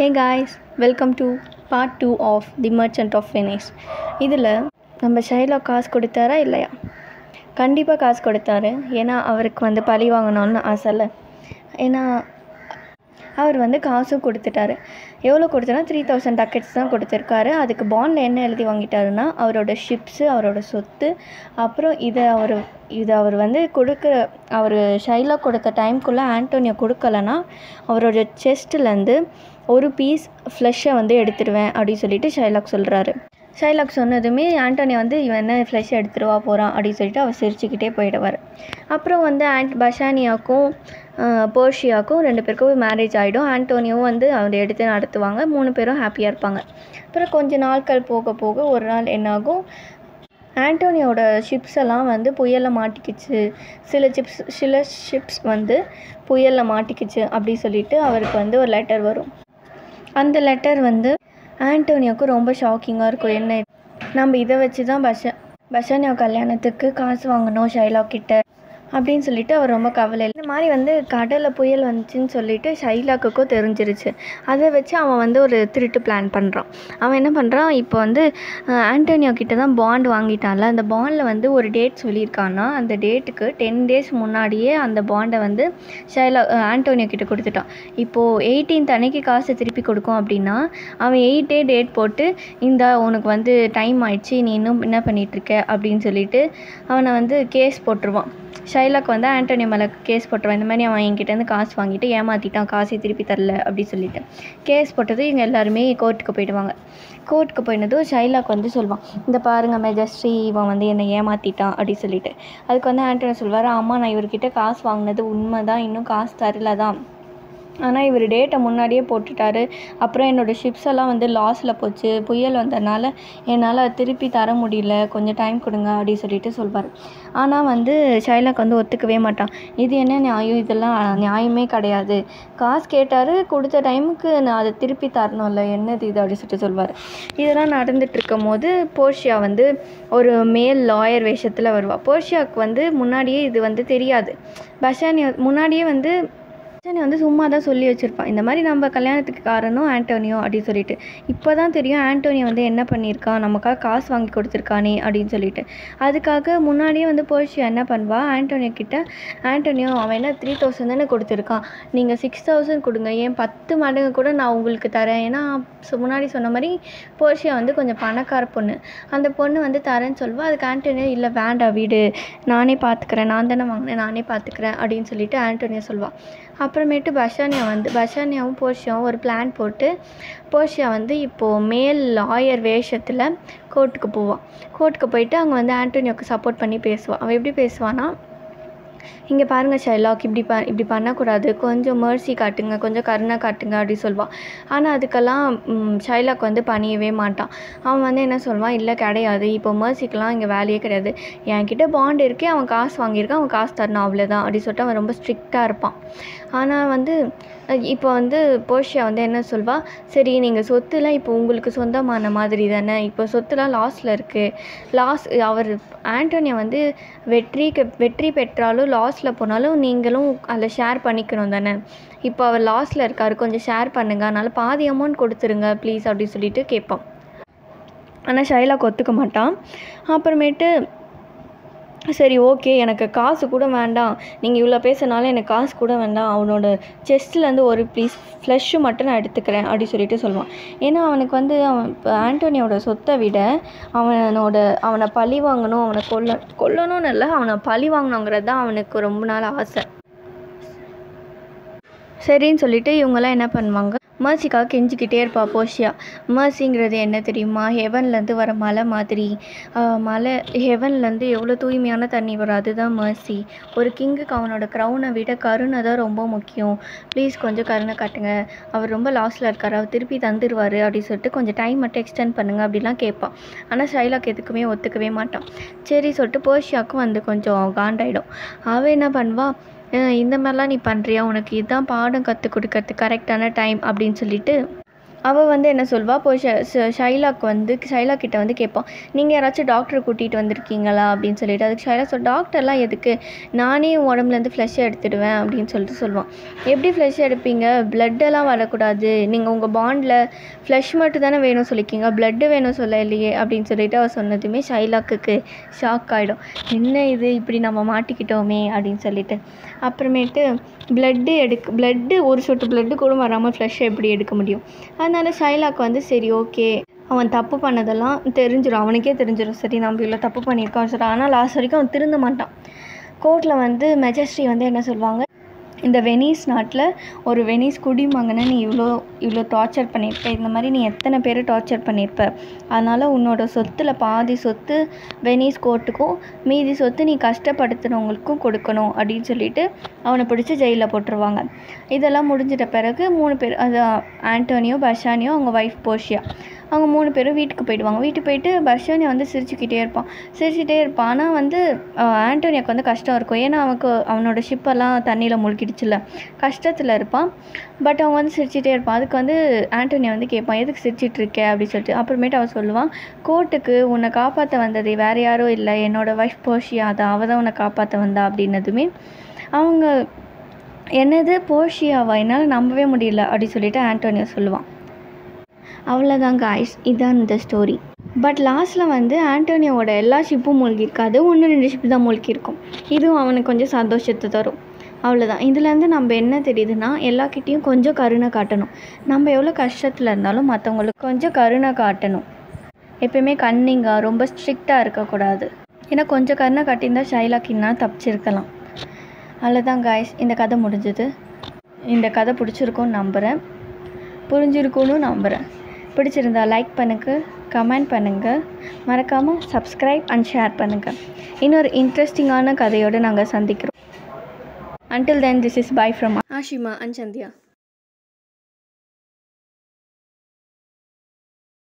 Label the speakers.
Speaker 1: Hey guys, welcome to part 2 of The Merchant of Venice. இதில் நம்ம Shylock காசு கொடுத்தாரா இல்லையா? கண்டிப்பாக காசு கொடுத்தாரு. ஏன்னா அவருக்கு பழி வாங்கணும்னு ஆசை இல்லை. ஏன்னா அவர் காசும் கொடுத்துட்டாரு. எவ்வளோ கொடுத்தனா 3000 டக்கெட்ஸ் தான் கொடுத்துருக்காரு. அதுக்கு பாண்டில் என்ன எழுதி வாங்கிட்டாருன்னா அவரோட ஷிப்ஸு, அவரோட சொத்து, அப்புறம் இதை அவர் கொடுக்குற அவர் ஷைலாக் கொடுத்த டைம்குள்ளே ஆண்டோனியோ கொடுக்கலன்னா அவரோட செஸ்ட்லேருந்து ஒரு பீஸ் ஃப்ளெஷ்ஷை எடுத்துடுவேன் அப்படின்னு சொல்லிட்டு ஷைலாக் சொல்கிறாரு. ஷைலாக் சொன்னதுமே ஆண்டோனியோ இவன் என்ன ஃப்ளெஷ் எடுத்துருவா போகிறான் அப்படின்னு சொல்லிட்டு அவர் சிரிச்சுக்கிட்டே போயிடுவார். அப்புறம் பஷானியாவுக்கும் போர்ஷியாவுக்கும் 2 பேருக்கும் மேரேஜ் ஆகிடும். ஆண்டோனியோவும் அவர் எடுத்து நடத்துவாங்க. 3 பேரும் ஹாப்பியாக இருப்பாங்க. அப்புறம் கொஞ்ச நாட்கள் போக போக ஒரு நாள் என்னாகும், ஆண்டோனியோட ஷிப்ஸ் எல்லாம் புயலில் மாட்டிக்கிச்சு. சில ஷிப்ஸ் புயலில் மாட்டிக்கிச்சு அப்படி சொல்லிட்டு அவருக்கு ஒரு லெட்டர் வரும். அந்த லெட்டர் ஆண்டோனியோவுக்கு ரொம்ப ஷாக்கிங்காக இருக்கும். என்ன, நம்ம இதை வச்சு தான் பஷானியோ கல்யாணத்துக்கு காசு வாங்கணும் ஷைலாக் கிட்ட அப்படின்னு சொல்லிட்டு அவர் ரொம்ப கவலை. இந்த மாதிரி கடலில் புயல் வந்துச்சுன்னு சொல்லிட்டு ஷைலாக்குக்கும் தெரிஞ்சிருச்சு. அதை வச்சு அவன் ஒரு திருட்டு பிளான் பண்ணுறான். அவன் என்ன பண்ணுறான், இப்போ ஆண்டோனியோ கிட்ட தான் பாண்ட் வாங்கிட்டான்ல, அந்த பாண்டில் ஒரு டேட் சொல்லியிருக்கான்னா அந்த டேட்டுக்கு 10 days முன்னாடியே அந்த பாண்டை ஆண்டோனியோ கிட்ட கொடுத்துட்டான். இப்போது 18th அன்னைக்கு காசை திருப்பி கொடுக்கும் அப்படின்னா அவன் 8 day டேட் போட்டு இந்த உனக்கு டைம் ஆயிடுச்சு, நீ இன்னும் என்ன பண்ணிகிட்ருக்க அப்படின்னு சொல்லிட்டு அவனை கேஸ் போட்டுருவான். ஷைலாக் ஆண்டோனியோ மேலே கேஸ் போட்டுருவான். இந்த மாதிரி அவன் என்கிட்டேருந்து காசு வாங்கிட்டு ஏமாற்றிட்டான், காசை திருப்பி தரல அப்படி சொல்லிட்டு கேஸ் போட்டது. இவங்க எல்லாருமே கோர்ட்டுக்கு போயிடுவாங்க. கோர்ட்டுக்கு போயினதும் ஷைலாக் சொல்லுவான், இந்த பாருங்கள் மெஜஸ்ட்ரி, இவன் என்னை ஏமாற்றிட்டான் அப்படி சொல்லிட்டு. அதுக்கு ஆண்டோனியோ சொல்வார், ஆமாம் நான் இவர்கிட்ட காசு வாங்கினது உண்மை தான், இன்னும் காசு தரல தான், ஆனால் இவர் டேட்டை முன்னாடியே போட்டுட்டார். அப்புறம் என்னோடய ஷிப்ஸ் எல்லாம் லாஸில் போச்சு, புயல் வந்ததுனால என்னால் திருப்பி தர முடியல, கொஞ்சம் டைம் கொடுங்க அப்படி சொல்லிட்டு சொல்வார். ஆனால் ஷைலாக் ஒத்துக்கவே மாட்டான். இது என்ன நியாயம், இதெல்லாம் நியாயமே கிடையாது, காசு கேட்டார், கொடுத்த டைமுக்கு நான் அதை திருப்பி தரணும்ல, என்னது இது அப்படி சொல்லிட்டு சொல்வார். இதெல்லாம் நடந்துகிட்ருக்கும் போது போர்ஷியா ஒரு மேல் லாயர் வேஷத்தில் வருவாள். போர்ஷியாவுக்கு முன்னாடியே இது தெரியாது. பஷானியோ முன்னாடியே பஷானியோ சும்மா தான் சொல்லி வச்சுருப்பான், இந்த மாதிரி நம்ம கல்யாணத்துக்கு காரணம் ஆண்டோனியோ அப்படின்னு சொல்லிட்டு. இப்போ தான் தெரியும் ஆண்டோனியோ என்ன பண்ணியிருக்கான், நமக்காக காசு வாங்கி கொடுத்துருக்கானே அப்படின்னு சொல்லிட்டு. அதுக்காக முன்னாடியே போர்ஷியா என்ன பண்ணுவா, ஆண்டோனியோ கிட்ட, ஆண்டோனியோ அவன் என்ன 3000 தானே கொடுத்துருக்கான், நீங்கள் 6000 கொடுங்க, ஏன் 10 மடங்கு கூட நான் உங்களுக்கு தரேன். ஏன்னா முன்னாடி சொன்ன மாதிரி போர்ஷியா கொஞ்சம் பணக்கார பொண்ணு, அந்த பொண்ணு தரேன்னு சொல்லுவா. அதுக்கு ஆண்டோனியோ இல்லை வேண்டாம் வீடு, நானே பார்த்துக்கிறேன், நான் தானே வாங்கினேன், நானே பார்த்துக்கிறேன் அப்படின்னு சொல்லிட்டு ஆண்டோனியோ சொல்லுவாள். அப்புறமேட்டு பஷானியாவும் போர்ஷியாவும் ஒரு பிளான் போட்டு போர்ஷியா இப்போது மேல் லாயர் வேஷத்தில் கோர்ட்டுக்கு போவான். கோர்ட்டுக்கு போயிட்டு அங்கே ஆண்டோனியோவுக்கு சப்போர்ட் பண்ணி பேசுவாள். அவன் எப்படி பேசுவான்னா, இங்கே பாருங்கள் ஷைலாக், இப்படி பண்ணக்கூடாது, கொஞ்சம் மர்சி காட்டுங்க, கொஞ்சம் கருணை காட்டுங்க அப்படி சொல்வான். ஆனால் அதுக்கெல்லாம் ஷைலாக் பணியவே மாட்டான். அவன் என்ன சொல்வான், இல்லை கிடையாது, இப்போ மர்சிக்கெலாம் இங்கே வேலையே கிடையாது, என்கிட்ட பாண்ட் இருக்கே, அவன் காசு வாங்கியிருக்கான், அவன் காசு தரணும் அவ்வளோதான் அப்படி சொல்லிட்டு அவன் ரொம்ப ஸ்ட்ரிக்டாக இருப்பான். ஆனால் இப்போ போர்ஷியா என்ன சொல்வா, சரி நீங்கள் சொத்துலாம் இப்போ உங்களுக்கு சொந்தமான மாதிரி தானே, இப்போ சொத்துலாம் லாஸில் இருக்குது, அவர் ஆண்டோனியோ வெற்றி பெற்றாலும் லாஸில் போனாலும் நீங்களும் அதில் ஷேர் பண்ணிக்கணும் தானே, இப்போ அவர் லாஸில் இருக்கார், கொஞ்சம் ஷேர் பண்ணுங்கள், அதனால் பாதி அமௌண்ட் கொடுத்துருங்க ப்ளீஸ் அப்படின்னு சொல்லிட்டு கேட்பான். ஆனால் ஷைலாக் ஒத்துக்க மாட்டான். அப்புறமேட்டு சரி ஓகே, எனக்கு காசு கூட வேண்டாம், நீங்கள் இவ்வளோ பேசுனாலும் எனக்கு காசு கூட வேண்டாம், அவனோட செஸ்ட்லேருந்து ஒரு பீஸ் ஃப்ளெஷ்ஷு மட்டும் நான் எடுத்துக்கிறேன் அப்படி சொல்லிட்டு சொல்லுவான். ஏன்னா அவனுக்கு அவன் ஆண்டோனியோட சொத்தை விட அவனை பழி வாங்கணும், அவனை கொல்லணும்னு இல்லை, அவனை பழி வாங்கணுங்கிறது தான் அவனுக்கு ரொம்ப நாள் ஆசை. சரின்னு சொல்லிட்டு இவங்கெல்லாம் என்ன பண்ணுவாங்க, மர்சிக்காக கெஞ்சிக்கிட்டே இருப்பா போர்ஷியா. மர்சிங்கிறது என்ன தெரியுமா, ஹெவன்லேருந்து வர மலை மாதிரி, மலை ஹெவன்லேருந்து எவ்வளோ தூய்மையான தண்ணி வரும், அதுதான் மர்சி. ஒரு கிங்குக்கு அவனோட க்ரௌனை விட கருணை தான் ரொம்ப முக்கியம், ப்ளீஸ் கொஞ்சம் கருணை காட்டுங்க, அவர் ரொம்ப லாஸில் இருக்கார், அவர் திருப்பி தந்துடுவார் அப்படின்னு சொல்லிட்டு கொஞ்சம் டைம் மட்டும் எக்ஸ்டெண்ட் பண்ணுங்கள் அப்படிலாம் கேட்பான். ஆனால் ஷைலாக் எதுக்குமே ஒத்துக்கவே மாட்டான். சரி சொல்லிட்டு போர்ஷியாவுக்கும் கொஞ்சம் காண்டாயிடும். அவள் என்ன பண்ணுவா, இந்த மாதிரிலாம் நீ பண்ணுறியா, உனக்கு இதுதான் பாடம் கற்றுக் கொடுக்கறதுக்கு கரெக்டான டைம் அப்படின்னு சொல்லிட்டு அவள் வந்து என்ன சொல்வா, போய் ஷைலா கிட்ட வந்து கேட்பான், நீங்கள் யாராச்சும் டாக்டரை கூட்டிகிட்டு வந்திருக்கீங்களா அப்படின்னு சொல்லிட்டு. அதுக்கு ஷைலா டாக்டர்லாம் எதுக்கு, நானே உடம்புலேருந்து ஃப்ளஷ் எடுத்துடுவேன் அப்படின்னு சொல்லிட்டு சொல்லுவான். எப்படி ஃப்ளஷ் எடுப்பீங்க, பிளட்டெல்லாம் வரக்கூடாது, நீங்கள் உங்கள் பாண்டில் ஃப்ளஷ் மட்டும் தானே வேணும் சொல்லிக்கிங்க, பிளட்டு வேணும் சொல்ல இல்லையே அப்படின்னு சொல்லிட்டு அவள் சொன்னதுமே ஷைலாக்கு ஷாக் ஆகிடும். என்ன இது, இப்படி நம்ம மாட்டிக்கிட்டோமே அப்படின்னு சொல்லிட்டு. அப்புறமேட்டு பிளட்டு ஒரு சொட்டு பிளட்டு கூட வராமல் ஃப்ளஷ் எப்படி எடுக்க முடியும். அதனால் ஷைலாக்கு வந்து சரி ஓகே, அவன் தப்பு பண்ணதெல்லாம் தெரிஞ்சிடும், அவனுக்கே தெரிஞ்சிடும், சரி நம்ம இவ்வளோ தப்பு பண்ணியிருக்கான் சரி. ஆனால் லாஸ்ட் வரைக்கும் அவன் திருந்த மாட்டான். கோர்ட்டில் வந்து மெஜஸ்ட்ரி வந்து என்ன சொல்லுவாங்க, இந்த வெனிஸ் நாட்டில் ஒரு வெனிஸ் குடிமகனை நீ இவ்வளோ டார்ச்சர் பண்ணியிருப்ப, இந்த மாதிரி நீ எத்தனை பேர் டார்ச்சர் பண்ணியிருப்ப, அதனால் உன்னோட சொத்தில் பாதி சொத்து வெனிஸ் கோர்ட்டுக்கும் மீதி சொத்து நீ கஷ்டப்படுத்துனவங்களுக்கும் கொடுக்கணும் அப்படின்னு சொல்லிட்டு அவனை பிடிச்சி ஜெயிலில் போட்டுருவாங்க. இதெல்லாம் முடிஞ்சிட்ட பிறகு 3 பேர், அது ஆண்டோனியோ, பர்ஷானியோ, அவங்க ஒய்ஃப் போர்ஷியா, அவங்க 3 பேரும் வீட்டுக்கு போயிடுவாங்க. வீட்டுக்கு போயிட்டு பர்ஷானியா வந்து சிரிச்சுக்கிட்டே இருப்பான். ஆனால் வந்து ஆண்டோனியாவுக்கு வந்து கஷ்டம் இருக்கும். ஏன்னா அவனோட ஷிப்பெல்லாம் தண்ணியில் மூழ்கிடுச்சுல, கஷ்டத்தில் இருப்பான். பட் அவன் வந்து சிரிச்சிட்டே இருப்பான். அதுக்கு வந்து ஆண்டோனியா வந்து கேட்பான், எதுக்கு சிரிச்சிட்ருக்க அப்படின்னு சொல்லிட்டு. அப்புறமேட்டு அவன் சொல்லுவான், கோர்ட்டுக்கு உன்னை காப்பாற்ற வந்தது வேறு யாரும் இல்லை, என்னோடய ஒய்ஃப் போர்ஷியா தான், அவள் தான் உன்னை காப்பாற்ற வந்தா அப்படின்னதுமே அவங்க என்னது போர்ஷியாவா, என்னால் நம்பவே முடியல அப்படின்னு சொல்லிட்டு ஆண்டோனியா சொல்லுவான். அவ்வளோதான் காய்ஸ், இதுதான் இந்த ஸ்டோரி. பட் லாஸ்ட்டில் வந்து ஆண்டோனியோட எல்லா ஷிப்பும் மூழ்கியிருக்காது, 1-2 ஷிப்பு தான் மூழ்கியிருக்கும். இதுவும் அவனுக்கு கொஞ்சம் சந்தோஷத்தை தரும். அவ்வளோதான். இதுலேருந்து நம்ம என்ன தெரியுதுன்னா, எல்லாக்கிட்டேயும் கொஞ்சம் கருணை காட்டணும். நம்ம எவ்வளோ கஷ்டத்தில் இருந்தாலும் மற்றவங்களுக்கு கொஞ்சம் கருணை காட்டணும். எப்பயுமே கன்னிங்காக ரொம்ப ஸ்ட்ரிக்டாக இருக்கக்கூடாது. ஏன்னா கொஞ்சம் கருணை காட்டியிருந்தால் ஷைலாக்கின்னா தப்பிச்சிருக்கலாம். அவ்வளோதான் காய்ஸ், இந்த கதை முடிஞ்சது. இந்த கதை பிடிச்சிருக்கும்னு நம்புகிறேன், புரிஞ்சிருக்கும்னு நம்புகிறேன். பிடிச்சிருந்தா லைக் பண்ணுங்கள், கமெண்ட் பண்ணுங்கள், மறக்காமல் சப்ஸ்கிரைப் அண்ட் ஷேர் பண்ணுங்கள். இன்னொரு இன்ட்ரெஸ்டிங்கான கதையோடு நாங்கள் சந்திக்கிறோம். Until then, this is bye from Ashima and Chandya.